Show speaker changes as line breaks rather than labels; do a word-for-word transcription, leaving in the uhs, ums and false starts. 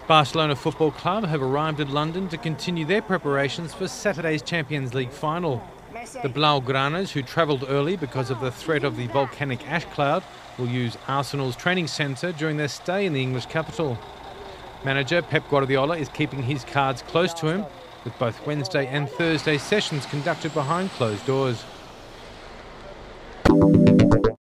Barcelona Football Club have arrived in London to continue their preparations for Saturday's Champions League final. The Blaugranas, who travelled early because of the threat of the volcanic ash cloud, will use Arsenal's training centre during their stay in the English capital. Manager Pep Guardiola is keeping his cards close to him, with both Wednesday and Thursday sessions conducted behind closed doors.